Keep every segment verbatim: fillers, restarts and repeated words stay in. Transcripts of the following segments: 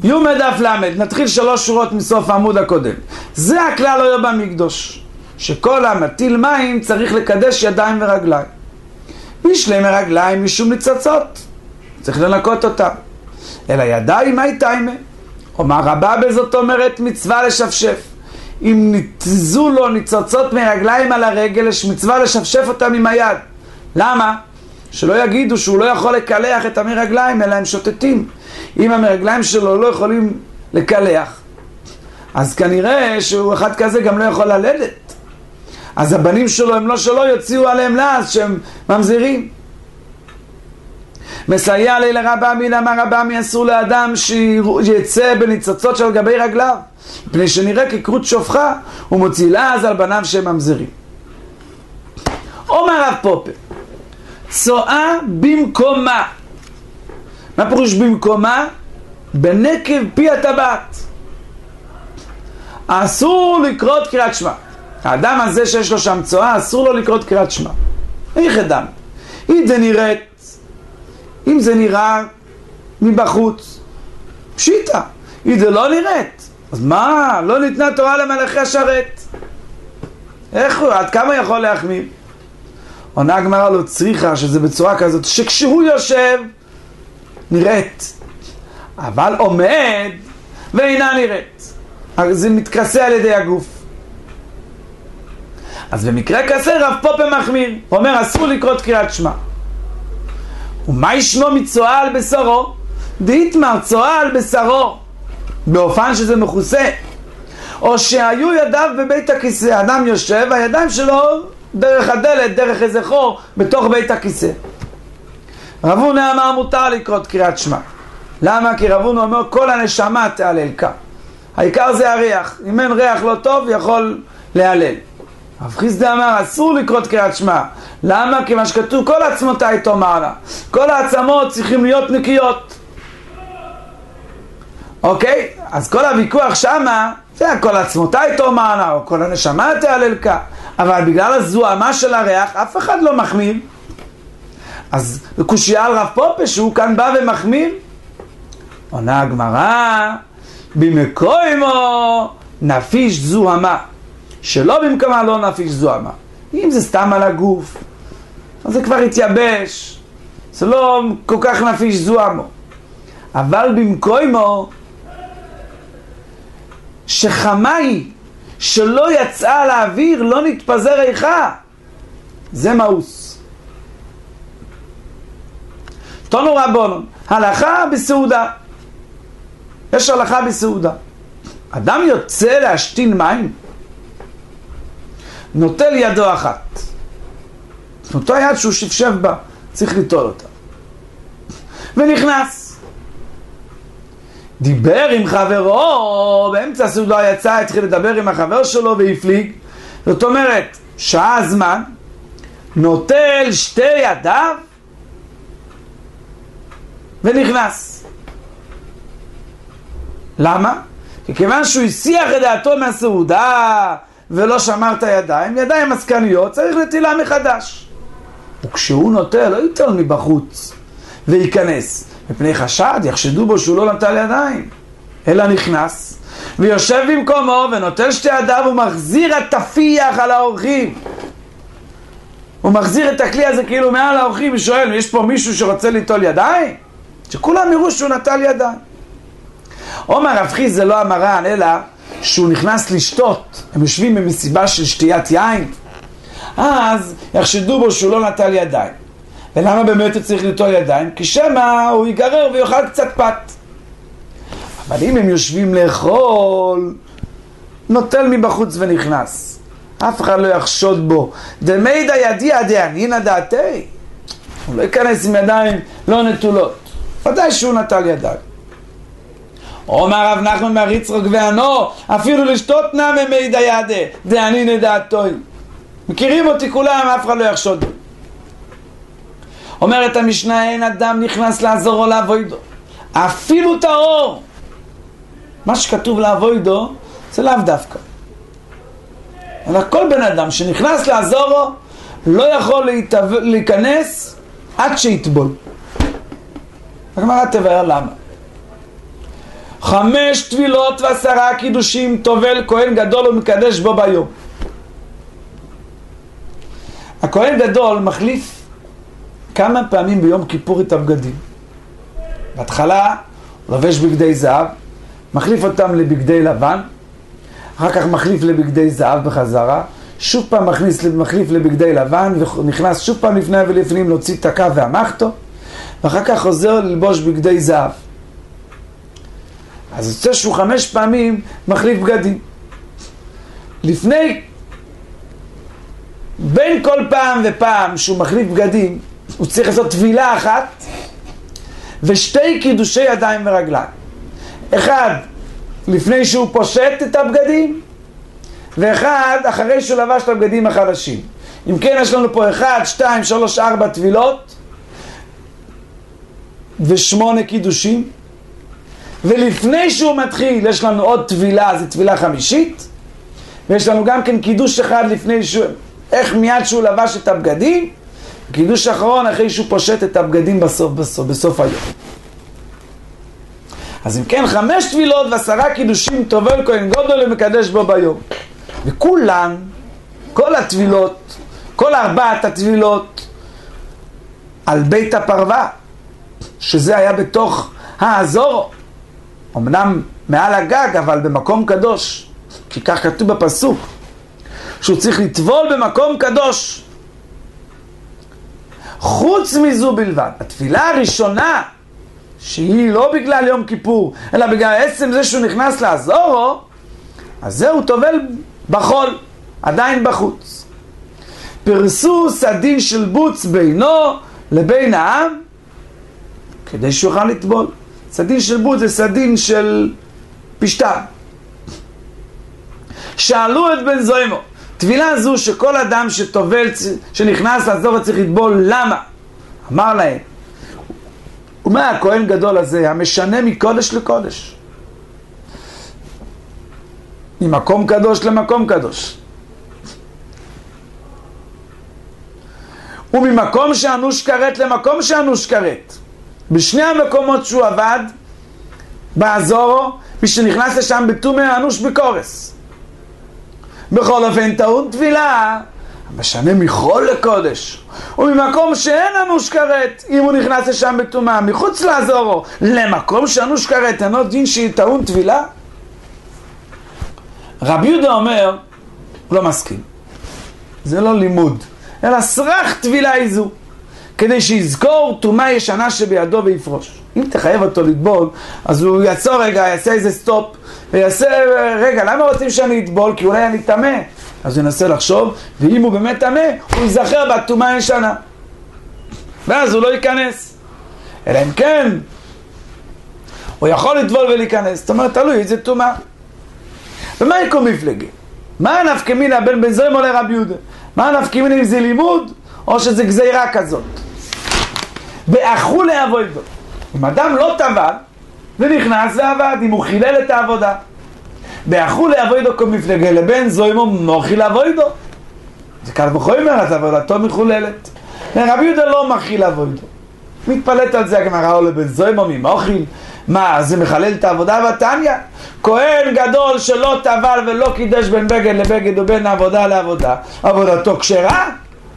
יומד דף למד, נתחיל שלוש שורות מסוף העמוד הקודם. זה הכלל לא יהיה במקדוש, שכל המטיל מים צריך לקדש ידיים ורגליים. משלם הרגליים משום ניצוצות, צריך לנקות אותם. אלא ידיים מי תיימה. אומר רבה בזאת אומרת מצווה לשפשף. אם ניתזו לו ניצוצות מרגליים על הרגל, יש מצווה לשפשף אותם עם היד. למה? שלא יגידו שהוא לא יכול לקלח את המרגליים, אלא הם שוטטים. אם המרגליים שלו לא יכולים לקלח, אז כנראה שהוא אחד כזה גם לא יכול ללדת. אז הבנים שלו הם לא שלא יוציאו עליהם לעז שהם ממזירים. מסייע לי לרבמי, למה רבמי אסור לאדם שיצא בניצוצות של גבי רגליו, פני שנראה כקרות שופחה ומוציא לעז על בניו שהם ממזירים. אומר רב פופר, צואה במקומה. מה פירוש במקומה? בנקב פי הטבעת. אסור לקרות קריאת שמע. האדם הזה שיש לו שם צואה, אסור לו לקרות קריאת שמע. איך אדם? אם זה נראית, אם זה נראה מבחוץ, פשיטה. אם זה לא נראית, אז מה? לא ניתנה תורה למלאכי השרת. איך הוא? עד כמה יכול להחמיר? עונה הגמרא לו צריכה שזה בצורה כזאת שכשהוא יושב נראית, אבל עומד ואינה נראית, אז זה מתכסה על ידי הגוף. אז במקרה כזה רב פופר מחמיר, אומר אסור לקרות קריאת שמע. ומה ישנו מצואה על בשרו? דאיתמר צואה על בשרו באופן שזה מכוסה, או שהיו ידיו בבית הכיסא. אדם יושב והידיים שלו דרך הדלת, דרך איזה חור בתוך בית הכיסא. רב הונא אמר מותר לקרות קריאת שמע. למה? כי רב הונא אומר כל הנשמה תהלל כה. העיקר זה הריח, אם אין ריח לא טוב יכול להלל. רב חיסדא אמר אסור לקרות קריאת שמע. למה? כי מה שכתוב כל עצמותיי תאמרנה, כל העצמות צריכים להיות נקיות. אוקיי? אז כל הוויכוח שמה זה כל עצמותיי תאמרנה או כל הנשמה תהלל כה, אבל בגלל הזוהמה של הריח אף אחד לא מחמיר. אז קושיה על רב פופר שהוא כאן בא ומחמיר. עונה הגמרא במקומו נפיש זוהמה, שלא במקומה לא נפיש זוהמה. אם זה סתם על הגוף אז זה כבר התייבש, זה לא כל כך נפיש זוהמו. אבל במקומו שחמה היא שלא יצאה לאוויר, לא נתפזר איכה, זה מאוס. תנו רבונון, הלכה בסעודה. יש הלכה בסעודה. אדם יוצא להשתין מים, נוטל ידו אחת, אותו יד שהוא שפשף בה, צריך ליטול אותה, ונכנס. דיבר עם חברו, באמצע הסעודה יצא, התחיל לדבר עם החבר שלו והפליג. זאת אומרת, שעה זמן, נוטל שתי ידיו ונכנס. למה? כי כיוון שהוא הסיח את דעתו מהסעודה ולא שמר את הידיים, ידיים מסקניות, צריך נטילה מחדש. וכשהוא נוטל, לא ייטול מבחוץ וייכנס, מפני חשד יחשדו בו שהוא לא נטל ידיים, אלא נכנס ויושב במקומו ונוטל שתי ידיו ומחזיר התפיח על האורחים. הוא מחזיר את הכלי הזה כאילו מעל האורחים ושואל, יש פה מישהו שרוצה ליטול ידיים? שכולם יראו שהוא נטל ידיים. אומר רב חיסדא זה לא המרן, אלא שהוא נכנס לשתות, הם יושבים במסיבה של שתיית יין, אז יחשדו בו שהוא לא נטל ידיים. ולמה באמת הוא צריך ליטול ידיים? כי שמה הוא ייגרר ויאכל קצת פת. אבל אם הם יושבים לאכול, נוטל מבחוץ ונכנס, אף אחד לא יחשוד בו. דמידא ידיע דענינא דעתי, הוא לא ייכנס עם ידיים לא נטולות, ודאי שהוא נטל ידיים. אומר רב נחמן בר יצחק וענו, אפילו לשתות נמי מידא ידע דענינא דעתי. מכירים אותי כולם, אף אחד לא יחשוד. אומרת המשנה, אין אדם נכנס לעזור או לעבודו, אפילו טהור. מה שכתוב לעבודו זה לאו דווקא, אלא כל בן אדם שנכנס לעזורו לא יכול להתאב... להיכנס עד שיטבול. הגמרא תבאר למה. חמש טבילות ועשרה קידושים טובל כהן גדול ומקדש בו ביום. הכהן גדול מחליף כמה פעמים ביום כיפור את הבגדים. בהתחלה לובש בגדי זהב, מחליף אותם לבגדי לבן, אחר כך מחליף לבגדי זהב בחזרה, שוב פעם מכניס, מחליף לבגדי לבן ונכנס שוב פעם לפני ולפנים להוציא את הקו והמחתו, ואחר כך חוזר ללבוש בגדי זהב. אז יוצא שהוא חמש פעמים מחליף בגדים. לפני, בין כל פעם ופעם שהוא מחליף בגדים, הוא צריך לעשות טבילה אחת ושתי קידושי ידיים ורגליים. אחד לפני שהוא פושט את הבגדים, ואחד אחרי שהוא לבש את הבגדים החדשים. אם כן, יש לנו פה אחד, שתיים, שלוש, ארבע טבילות ושמונה קידושים, ולפני שהוא מתחיל יש לנו עוד טבילה, זה טבילה חמישית, ויש לנו גם כן קידוש אחד לפני שהוא, איך מיד שהוא לבש את הבגדים, קידוש אחרון אחרי שהוא פושט את הבגדים בסוף, בסוף, בסוף היום. אז אם כן, חמש טבילות ועשרה קידושים טובל כהן גדול ומקדש בו ביום. וכולן, כל הטבילות, כל ארבעת הטבילות על בית הפרווה, שזה היה בתוך האזור, אמנם מעל הגג, אבל במקום קדוש, כי כך כתוב בפסוק, שהוא צריך לטבול במקום קדוש. חוץ מזו בלבד, התפילה הראשונה, שהיא לא בגלל יום כיפור, אלא בגלל עצם זה שהוא נכנס לאזורו, אז זהו טובל בחול, עדיין בחוץ. פרסו סדין של בוץ בינו לבין העם, כדי שהוא יוכל לטבול. סדין של בוץ זה סדין של פשטה. שאלו את בן זוימו, טבילה זו שכל אדם שטובל, שנכנס לאזור צריך לטבול, למה? אמר להם, ומה הכהן גדול הזה המשנה מקודש לקודש, ממקום קדוש למקום קדוש, וממקום שאנוש כרת למקום שאנוש כרת, בשני המקומות שהוא עבד באזורו, מי שנכנס לשם בטומאה אנוש בקורס. בכל אופן טעון טבילה משנה מחול לקודש, וממקום שאין אנוש כרת, אם הוא נכנס לשם בטומאה מחוץ לאזורו למקום שאנוש כרת, אינו דין שהיא טעון טבילה? רבי יהודה אומר, הוא לא מסכים, זה לא לימוד, אלא סרח טבילה איזו, כדי שיזכור טומאה ישנה שבידו ויפרוש. אם תחייב אותו לטבול, אז הוא יעצור רגע, יעשה איזה סטופ, ויעשה, רגע, למה רוצים שאני אטבול? כי אולי אני טמא. אז הוא ינסה לחשוב, ואם הוא באמת טמא, הוא ייזכר בטומאה הישנה. ואז הוא לא ייכנס. אלא אם כן, הוא יכול לטבול ולהיכנס. זאת אומרת, תלוי איזה טומאה. ומה יקום מפלגי? מה נפקא מינה בין בן זוימו לרבי יהודה? מה נפקא מינה אם זה לימוד, או שזה גזירה כזאת? באחו לעבודו. אם אדם לא טבל ונכנס ועבד, אם הוא חילל את העבודה, באחו לעבודו כמפלגה, לבן זוימו מוכיל עבודו, זה קל וחומר, אז עבודתו מחוללת. רבי יהודה לא מכיל עבודו, מתפלט על זה הגמרא, או לבן זוימו ממוכיל, מה, זה מחלל את העבודה? בתניא, כהן גדול שלא טבל ולא קידש בין בגד לבגד ובין עבודה לעבודה, עבודתו כשרה?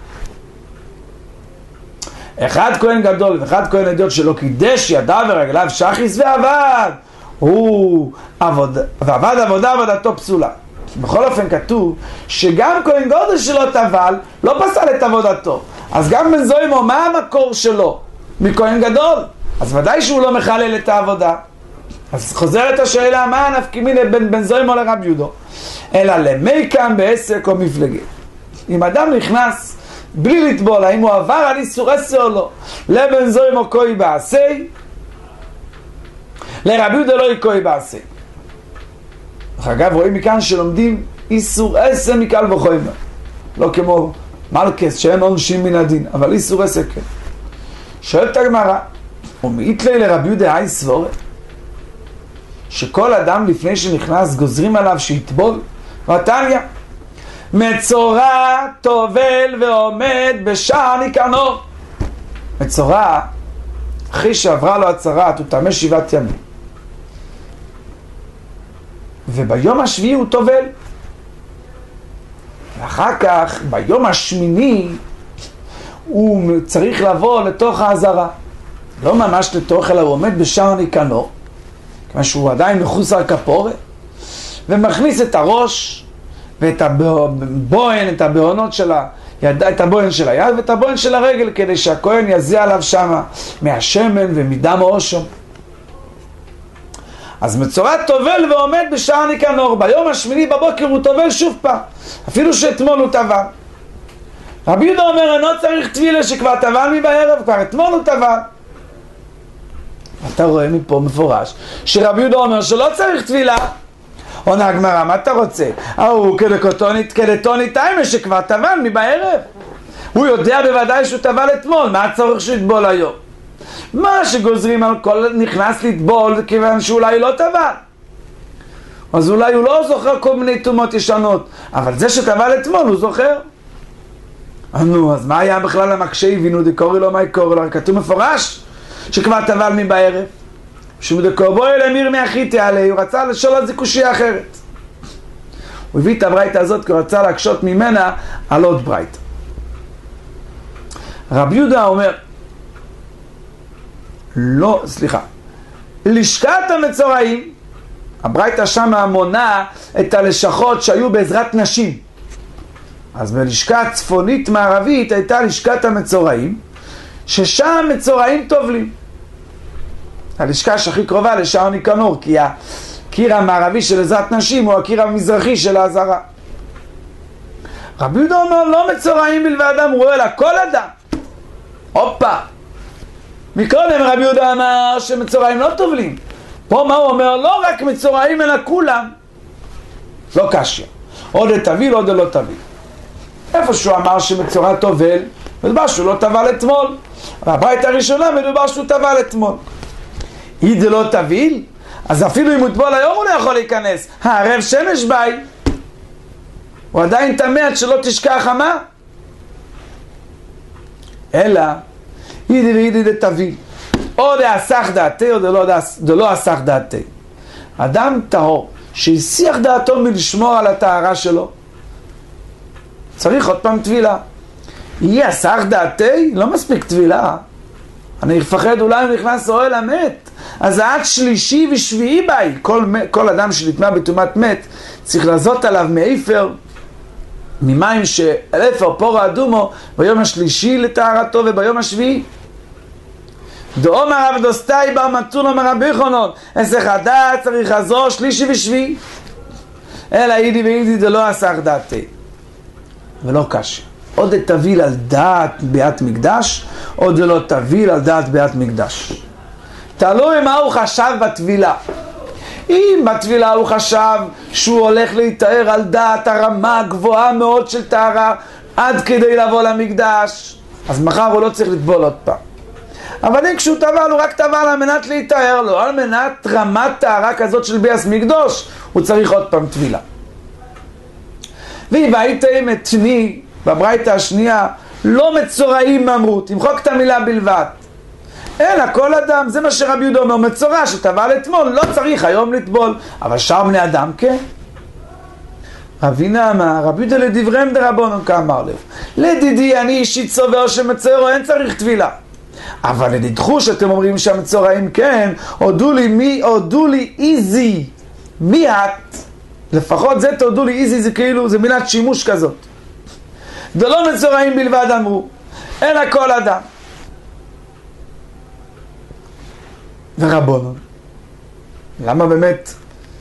אחד כהן גדול ואחד כהן אדיוט שלא קידש ידיו ורגליו שחיס ועבד, הוא עבוד, ועבד עבודה עבודתו פסולה. בכל אופן כתוב שגם כהן גדול שלא טבל לא פסל את עבודתו, אז גם בן זוימו, מה המקור שלו? מכהן גדול, אז ודאי שהוא לא מחלל את העבודה. אז חוזרת השאלה, מה נפקא מינה בין בן זוימו לרבי יהודה? אלא למי כאן בעסק או מפלגה. אם אדם נכנס בלי לטבול, האם הוא עבר על איסור עשה או לא? לבן זוימו כוי בעשי, לרבי יהודה לא יקוי בעשי. אגב, רואים מכאן שלומדים איסור עשה מקל וחומר, לא כמו מלכס שאין עונשים מן הדין, אבל איסור עשה כן. שואלת הגמרא, ומאיתלי לרבי יהודה היי סבורה שכל אדם לפני שנכנס גוזרים עליו שיטבול? ותניא, מצורע טובל ועומד בשער ניקנור. מצורע, אחרי שעברה לו הצרת, הוא טמא שבעת ימים. וביום השביעי הוא טובל. ואחר כך, ביום השמיני, הוא צריך לבוא לתוך העזרה. לא ממש לתוך, אלא הוא עומד בשער ניקנור, כיוון שהוא עדיין מחוסר כפורת, ומכניס את הראש, ואת הבוהן, את הבוהנות של היד, את הבוהן של היד, ואת הבוהן של הרגל, כדי שהכהן יזיע עליו שמה, מהשמן ומדם אושם. אז מצורע טובל ועומד בשער ניקנור. ביום השמיני בבוקר הוא טובל שוב פעם, אפילו שאתמול הוא טבל. רבי יהודה אומר, אינו צריך טבילה שכבר טבל מבערב, כבר אתמול הוא טבל. אתה רואה מפה מפורש שרבי יהודה אומר שלא צריך טבילה. עונה הגמרא, מה אתה רוצה? הוא כדתוני טיימה שכבר טבל מבערב. הוא יודע בוודאי שהוא טבל אתמול, מה הצורך שהוא יטבול היום? מה שגוזרים על כל נכנס לטבול כיוון שאולי לא טבל, אז אולי הוא לא זוכר כל מיני תומות ישנות, אבל זה שטבל אתמול הוא זוכר. נו, אז מה היה בכלל המקשה הבינו דקורי לו מה יקורי לו? כתוב מפורש שכבר טבל מבערב, שמדקור בו אל אמיר מהחיתי עלי, הוא רצה לשאול על זה קושיה אחרת. הוא הביא את הברייתא הזאת כי הוא רצה להקשות ממנה על עוד ברייתא. רבי יהודה אומר, לא, סליחה, לשכת המצורעים, הברייתא שמה מונה את הלשכות שהיו בעזרת נשים. אז בלשכה צפונית מערבית הייתה לשכת המצורעים, ששם מצורעים טובלים. הלשכה שהכי קרובה לשער ניקנור, כי הקיר המערבי של עזרת נשים הוא הקיר המזרחי של העזרה. רבי יהודה אומר, לא מצורעים בלבד אמרו, אלא כל אדם. הופה, מקודם רבי יהודה אמר שמצורעים לא טובלים. פה מה הוא אומר? לא רק מצורעים אלא כולם. לא קשיא, עוד תביל עוד לא תביל. איפה שהוא אמר שמצורע טובל, מדובר שהוא לא טבל אתמול. והברייתא הראשונה מדובר שהוא טבל אתמול. אם זה לא תביל, אז אפילו אם הוא טבול היום הוא לא יכול להיכנס. הערב שמש ביי, הוא עדיין טמא עד שלא תשכח חמה. אלא אידי ואידי דתביל, או דאסך דעתי או דלא אסך דעתי. אדם טהור שהסיח דעתו מלשמור על הטהרה שלו, צריך עוד פעם טבילה. יהיה אסך דעתי, לא מספיק טבילה. אני מפחד אולי הוא נכנס אוהל המת, אז עד שלישי ושביעי ביי, כל, כל אדם שנטמא בטומאת מת צריך לזאת עליו מאיפר, ממים שאלפר פורה אדומו, ביום השלישי לטהרתו וביום השביעי. דאמר רב דוסתאי בר מתון אומר רבי חנון, הסך הדעת צריך לעזור שלישי ושביעי. אלא אידי ואידי דלא אסך דעתי, ולא קשה. עוד תביל על דעת ביאת מקדש, עוד לא תביל על דעת ביאת מקדש. תלוי מה הוא חשב בתבילה. אם בתבילה הוא חשב שהוא הולך להתאר על דעת הרמה הגבוהה מאוד של טהרה עד כדי לבוא למקדש, אז מחר הוא לא צריך לטבול עוד פעם. אבל אם כשהוא טבל הוא רק טבל על מנת להתאר לו, על מנת רמת טהרה כזאת של ביאת מקדוש, הוא צריך עוד פעם טבילה. ואם הייתם מתני בברייתא השנייה, לא מצורעים אמרו, תמחוק את המילה בלבד, אלא כל אדם. זה מה שרבי יהודה אומר, מצורע שטבל אתמול לא צריך היום לטבול, אבל שאר בני אדם כן. רבינה אמר, רבי יהודה לדבריהם דרבנן כאמר לב, לדידי אני אישית סובר שמצורע אין צריך טבילה, אבל לדידכו שאתם אומרים שהמצורעים כן, הודו לי מי, הודו לי איזי, מי את? לפחות זה תודו לי איזי, זה כאילו, זה מילת שימוש כזאת. ולא מצורעים בלבד אמרו, אלא כל אדם. ורבנן, למה באמת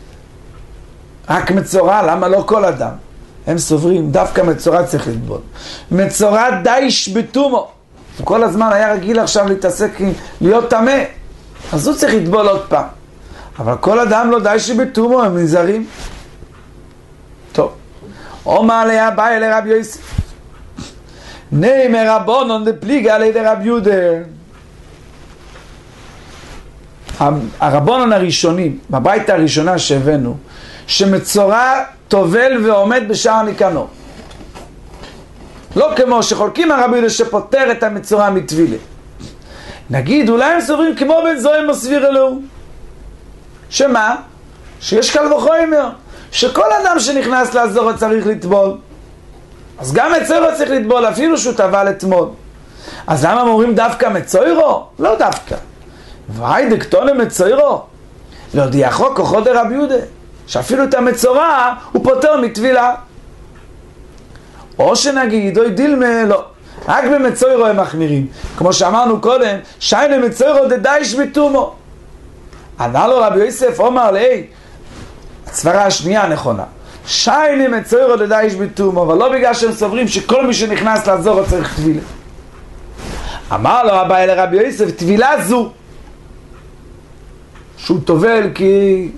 רק מצורע? למה לא כל אדם? הם סוברים, דווקא מצורע צריך לטבול. מצורע דייש בתומו, הוא כל הזמן היה רגיל עכשיו להתעסק עם להיות טמא, אז הוא צריך לטבול עוד פעם. אבל כל אדם לא דייש בתומו, הם נזהרים. טוב, אומר לה באי לרבי יוסף, נאמר רבנן דפליגה על ידי רבי יהודה. הרבנן הראשונים, בברייתא הראשונה שהבאנו, שמצורע טובל ועומד בשער ניקנור, לא כמו שחולקים הרבי יהודה שפוטר את המצורע מטבילה. נגיד אולי הם סוברים כמו בן זוהם או סביר אלוהו, שמה? שיש קל וחומר, שכל אדם שנכנס לעזור צריך לטבול. אז גם מצוירו צריך לטבול, אפילו שהוא טבל אתמול. אז למה אומרים דווקא מצוירו? לא דווקא. ואי דקטונה מצוירו. להודיע חוק כוחו דרבי יהודה, שאפילו את המצורע הוא פותר מטבילה. או שנגיד, אוי דילמה, לא. רק במצוירו הם מחמירים. כמו שאמרנו קודם, שיינה מצוירו דדייש בתומו. ענה לו רבי יוסף, אומר לי, הסברה השנייה נכונה. שיינה מצוירו דדייש בתומו, אבל לא בגלל שהם סוברים שכל מי שנכנס לעזור צריך טבילה. אמר לו הבא אל רבי יוסף, טבילה זו, שהוא טובל כי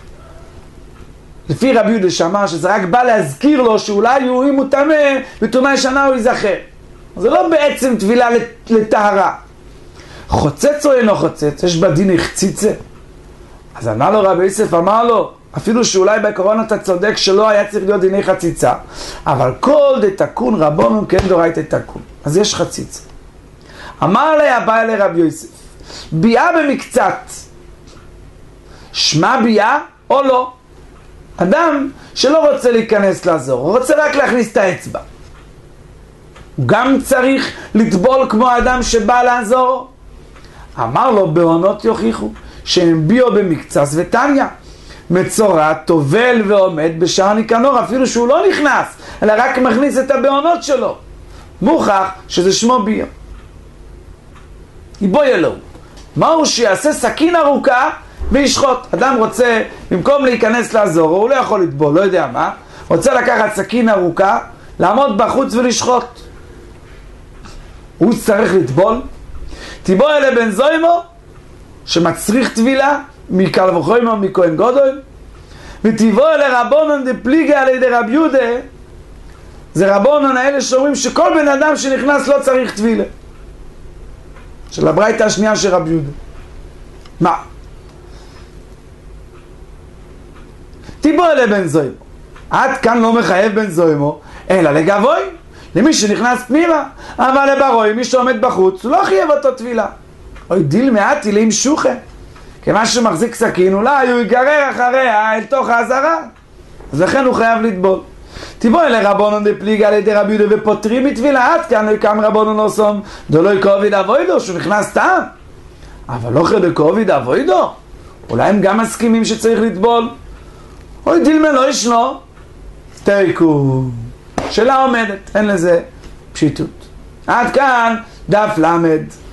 לפי רבי יהודה שאמר שזה רק בא להזכיר לו שאולי הוא, אם הוא טמא, בתומה ישנה הוא ייזכר. זה לא בעצם טבילה לטהרה. חוצץ או אינו חוצץ? יש בדין החציצה. אז ענה לו רבי יוסף, אמר לו, אפילו שאולי בעקרון אתה צודק שלא היה צריך להיות דיני חציצה, אבל כל דתקון רבונון כן דורייתא תקון. אז יש חציצה. אמר לי הבא אלי רבי יוסף, ביאה במקצת, שמה ביאה או לא? אדם שלא רוצה להיכנס לעזור, הוא רוצה רק להכניס את האצבע. הוא גם צריך לטבול כמו האדם שבא לעזור? אמר לו, בעונות יוכיחו שהם ביאו במקצת ותניא. מצורע טובל ועומד בשער ניקנור, אפילו שהוא לא נכנס, אלא רק מכניס את הבעונות שלו. מוכח שזה שמו ביאו. יבוי אלוהו. מהו שיעשה סכין ארוכה וישחוט. אדם רוצה, במקום להיכנס לעזור, הוא לא יכול לטבול, לא יודע מה, רוצה לקחת סכין ארוכה, לעמוד בחוץ ולשחוט. הוא צריך לטבול. תיבוא אלה בן זוימו, שמצריך טבילה, מקל וחומר, מכהן גדול, ותיבוא אלה רבונון דפליגה על ידי רבי יהודה, זה רבונון האלה שאומרים שכל בן אדם שנכנס לא צריך טבילה. של הברייתא השנייה של רבי יהודה. מה? תיבוא אלה בן זוימו. עד כאן לא מחייב בן זוימו, אלא לגבוי, למי שנכנס פנימה. אבל לברוי, מי שעומד בחוץ, הוא לא חייב אותו טבילה. אוי דיל מעטי לים שוחה. כמה שמחזיק סכין, אולי הוא יגרר אחריה אל תוך העזרה. אז לכן הוא חייב לטבול. תיבוא אלה רבונון דפליגה על ידי רבי יהודה ופותרים מטבילה. עד כאן לא יקם רבונון עושום דלא יקוביד אבוידו, שהוא נכנס טעם. אבל לא חד יקוביד אבוידו. אולי הם גם מסכימים שצריך לטבול. אוי דילמה לא ישנו. תיקו. שאלה עומדת, אין לזה פשיטות. עד כאן דף למד.